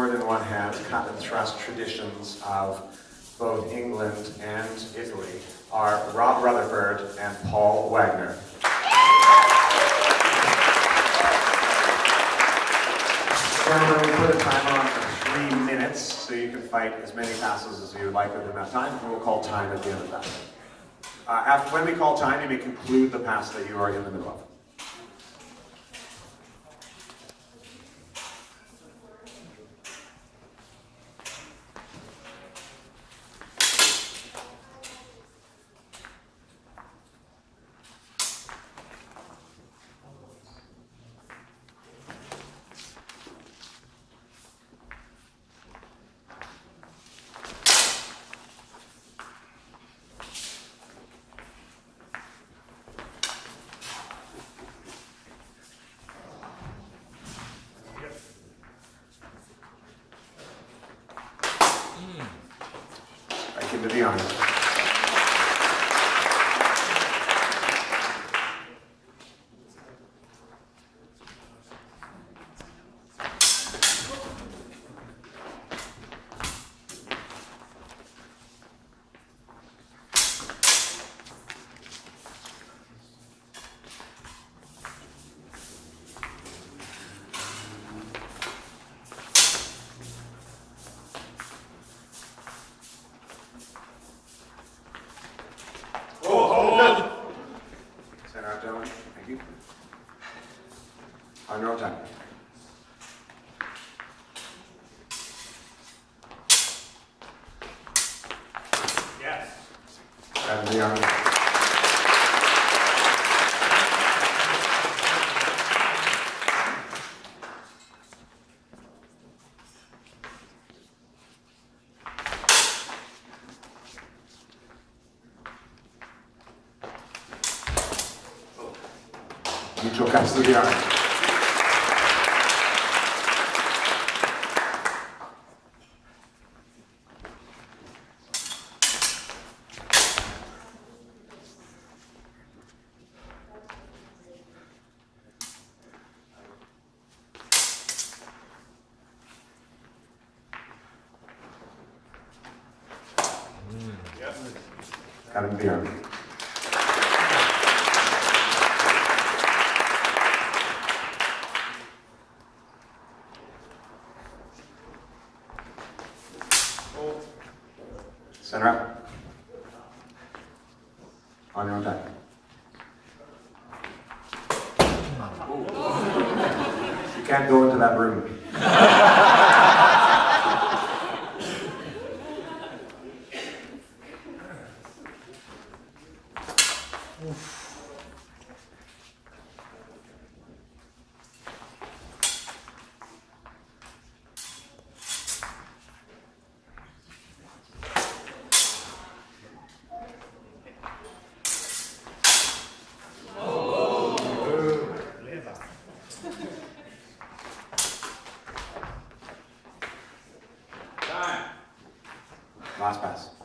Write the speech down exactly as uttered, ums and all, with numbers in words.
sword in one hand, cut and thrust traditions of both England and Italy, are Rob Rutherford and Paul Wagner. Remember, we put a timer on for three minutes, so you can fight as many passes as you would like within that time, and we'll call time at the end of that. Uh, after, when we call time, you may conclude the pass that you are in the middle of. Back into the arm. Center out, gentlemen. Thank you. On your own time. Yes. Back to the arm. Neutral cuts to the arm. Yes. Cut him to the arm. Center up. On your own time. You can't go into that room. Last pass.